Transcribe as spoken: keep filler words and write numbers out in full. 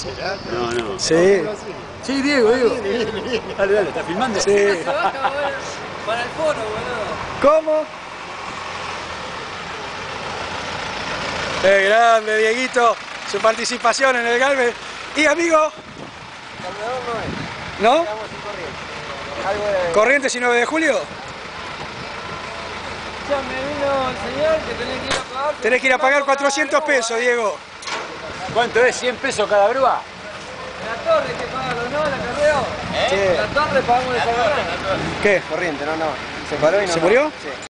¿Será? No, no. Sí. Sí, Diego, Diego. Dale, dale, ¿estás filmando? Sí. Se baja, boludo, para el foro, boludo. ¿Cómo? ¡Qué grande, Dieguito! Su participación en el Galvez. Y amigo, Salvador no es. ¿no? Estamos sin corriente. Algo de... ¿Corrientes y nueve de julio? Ya me vino el señor que tenés que ir a pagar. Tenés que ir a pagar cuatrocientos pesos, Diego. ¿Cuánto es? ¿cien pesos cada grúa? La torre hay que pagarlo, ¿no? La carreo. ¿Eh? La torre pagamos de esa. ¿Qué? Corriente, no, no. Se paró y no. ¿Se murió? Sí.